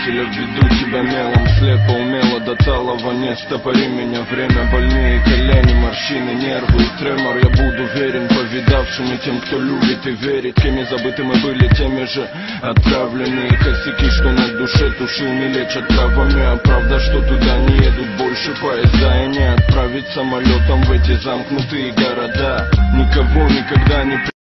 предателя, введу тебя мелом. Слепо, умело, до талого, не стопори меня. Время, больные колени, морщины, нервы и тремор. Я буду верен повидавшим и тем, кто любит и верит. Кеми забыты мы были, теми же отправленные. Косяки, что на душе тушил, не лечат травами. А правда, что туда не едут больше поезда. И не отправить самолетом в эти замкнутые города. Никого никогда не